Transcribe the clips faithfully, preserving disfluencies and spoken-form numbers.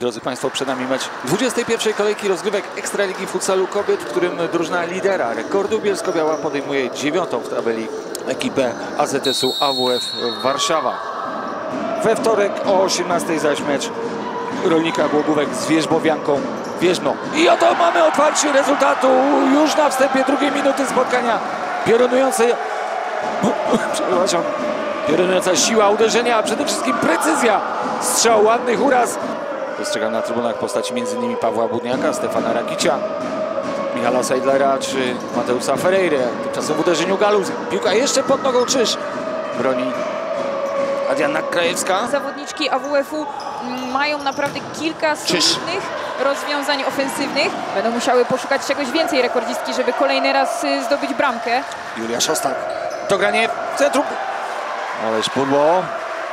Drodzy Państwo, przed nami mecz dwudziestej pierwszej kolejki rozgrywek Ekstraligi Futsalu Kobiet, w którym drużyna lidera rekordu Bielsko-Biała podejmuje dziewiątą w tabeli ekipę A Z S-u A W F Warszawa. We wtorek o osiemnastej zaś mecz Rolnika Głogówek z Wierzbowianką Wierzno. I oto mamy otwarcie rezultatu już na wstępie drugiej minuty spotkania. Piorunujące... Przepraszam. Piorunująca siła uderzenia, a przede wszystkim precyzja strzał, ładny huras. Dostrzegam na trybunach postaci między innymi Pawła Budniaka, Stefana Rakicia, Michala Seidlera czy Mateusza Ferreira. Tymczasem w uderzeniu Galus. Piłka jeszcze pod nogą Czyż. Broni Adrianna Krajewska. Zawodniczki A W F-u mają naprawdę kilka solidnych rozwiązań ofensywnych. Będą musiały poszukać czegoś więcej rekordzistki, żeby kolejny raz zdobyć bramkę. Julia Szostak. Dogranie w centrum. Ależ pudło.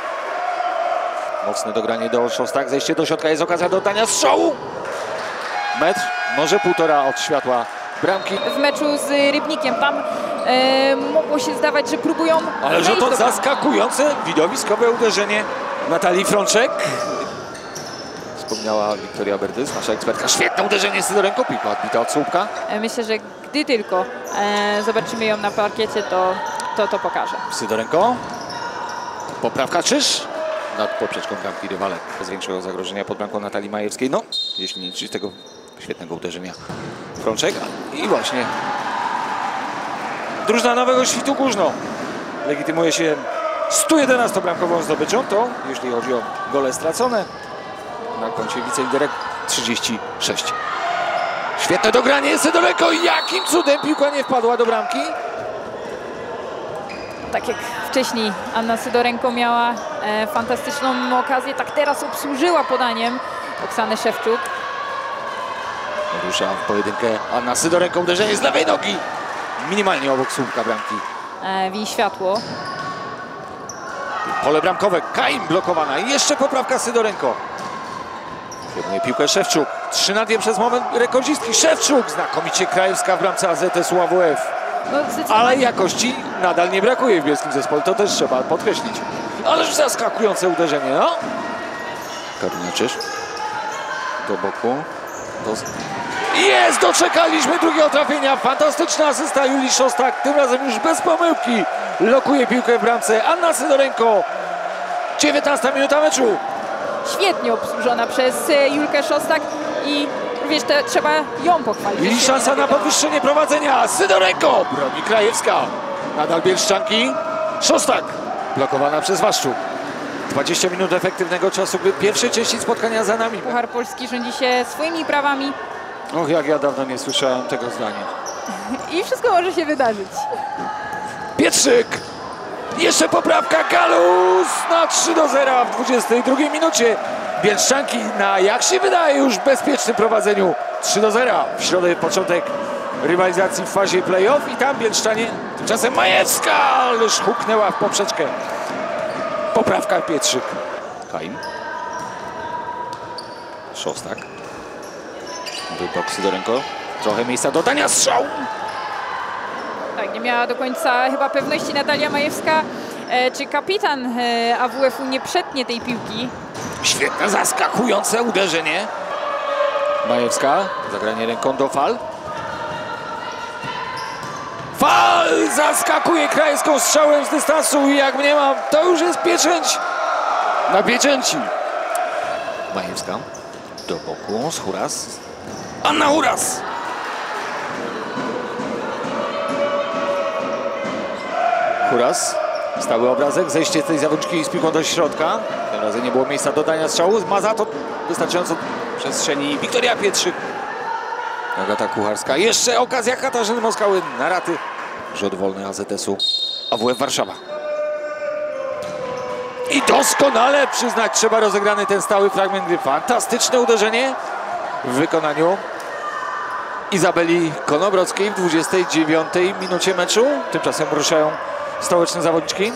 Mocne dogranie do Szostak. Zejście do środka. Jest okazja do oddania strzału. Metr, może półtora od światła bramki. W meczu z Rybnikiem tam e, mogło się zdawać, że próbują... Ale że to zaskakujące widowiskowe uderzenie Natalii Frączek. Wspomniała Wiktoria Berdys, nasza ekspertka. Świetne uderzenie Sydorenko. Piłka odbita od słupka. Myślę, że gdy tylko e, zobaczymy ją na parkiecie, to to, to pokaże. Sydorenko. Poprawka Czyż. Nad poprzeczką bramki rywalek bez większego zagrożenia pod bramką Natalii Majewskiej. No, jeśli nie liczyć tego świetnego uderzenia Frączek. I właśnie drużyna Nowego Świtu Górzno legitymuje się sto jedenastobramkową zdobyczą. To jeśli chodzi o gole stracone na koncie wiceliderek trzydzieści sześć. Świetne dogranie Sydorenko. Jakim cudem piłka nie wpadła do bramki? Tak jak wcześniej Anna Sydorenko miała e, fantastyczną okazję, tak teraz obsłużyła podaniem Oksanę Szewczuk. Rusza w pojedynkę Anna Sydorenko. Uderzenie z lewej nogi. Minimalnie obok słupka bramki. E, Wii światło. Pole bramkowe. Kain blokowana. I jeszcze poprawka Sydorenko. Kieruje piłkę Szewczuk. trzy na dwa przez moment rekordzistki. Szewczuk. Znakomicie Krajewska w bramce A Z S-u A W F. No, ale jakości nadal nie brakuje w bielskim zespole, to też trzeba podkreślić. Ależ zaskakujące uderzenie, no. Karolina Czyż. Do boku. Do... Jest! Doczekaliśmy drugiego trafienia. Fantastyczna asysta Julii Szostak. Tym razem już bez pomyłki. Lokuje piłkę w bramce Anna Sydorenko. dziewiętnasta minuta meczu. Świetnie obsłużona przez Julkę Szostak i wiesz, te, trzeba ją pochwalić. I szansa na podwyższenie prowadzenia. Sydorenko. Broni Krajewska. Nadal Bielszczanki. Szostak. Blokowana przez Waszczuk. dwadzieścia minut efektywnego czasu, gdy pierwszej części spotkania za nami. Puchar Polski rządzi się swoimi prawami. Och, jak ja dawno nie słyszałem tego zdania. I wszystko może się wydarzyć. Pietrzyk. Jeszcze poprawka. Galus na trzy do zera w dwudziestej drugiej minucie. Bielszczanki na, jak się wydaje, już bezpiecznym prowadzeniu trzy do zera. W środę początek rywalizacji w fazie play-off i tam Bielszczanie, tymczasem Majewska, ależ huknęła w poprzeczkę. Poprawka Pietrzyk. Kain. Szostak. Wybok Sydorenko. Trochę miejsca do dania strzał. Tak, nie miała do końca chyba pewności Natalia Majewska, e, czy kapitan e, A W F-u nie przetnie tej piłki. Świetne, zaskakujące uderzenie. Majewska, zagranie ręką do Fal. Fal zaskakuje Krajewską strzałem z dystansu i jak mniemam, to już jest pieczęć na pieczęci. Majewska do boku, z Huras. Anna Huras. Huras. Stały obrazek, zejście tej zawodniczki z piłką do środka. Tym razem nie było miejsca do dania strzału. Ma za to wystarczająco przestrzeni Wiktoria Pietrzyk. Agata Kucharska. Jeszcze okazja Katarzyny Moskały na raty. Rzut wolny A Z S-u A W F Warszawa. I doskonale przyznać trzeba rozegrany ten stały fragment gry. Fantastyczne uderzenie w wykonaniu Izabeli Konobrockiej w dwudziestej dziewiątej minucie meczu. Tymczasem ruszają stołeczne zawodniczki.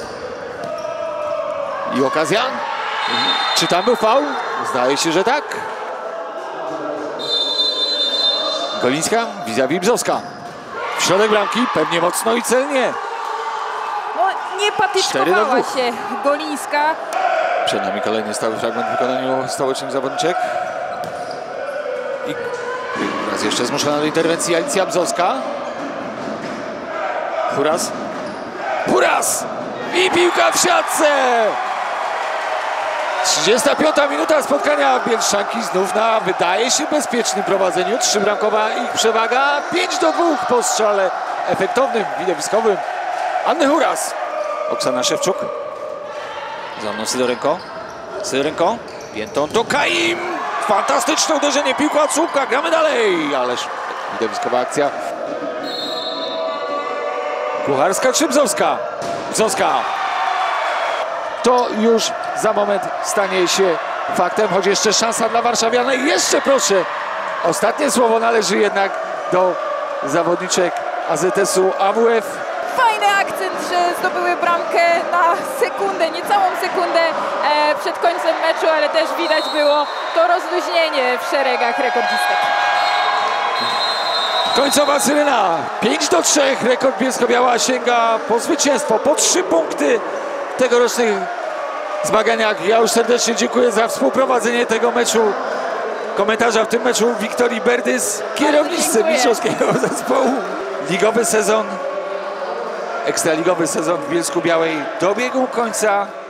I okazja. Czy tam był faul? Zdaje się, że tak. Golińska, vis-a-vis Brzowska. W środek bramki, pewnie mocno i celnie. No, nie patyczkowała się Golińska. Przed nami kolejny stały fragment w wykonaniu stołecznych zawodniczek. I raz jeszcze zmuszona do interwencji Alicja Bzowska. Huras. Huras! I piłka w siatce! trzydziesta piąta minuta spotkania. Bielszczanki znów na, wydaje się, bezpiecznym prowadzeniu. Trzybramkowa ich przewaga. pięć do dwóch po strzale efektownym, widowiskowym Anny Huras. Oksana Szewczuk. Za mną Sydorenko. Sydorenko. Piętą do Kaim. Fantastyczne uderzenie. Piłka od słupka. Gramy dalej. Ależ widowiskowa akcja. Kucharska czy Bzowska? Bzowska. To już za moment stanie się faktem, choć jeszcze szansa dla warszawianek. Jeszcze proszę, ostatnie słowo należy jednak do zawodniczek A Z S-u A W F. Fajny akcent, że zdobyły bramkę na sekundę, niecałą sekundę e, przed końcem meczu, ale też widać było to rozluźnienie w szeregach rekordzistek. Końcowa syrena. pięć do trzech. Rekord Bielsko-Biała sięga po zwycięstwo, po trzy punkty w tegorocznych zmaganiach. Ja już serdecznie dziękuję za współprowadzenie tego meczu. Komentarza w tym meczu Wiktorii Berdys, kierowniczce mistrzowskiego zespołu. Ligowy sezon, ekstraligowy sezon w Bielsku-Białej dobiegł końca.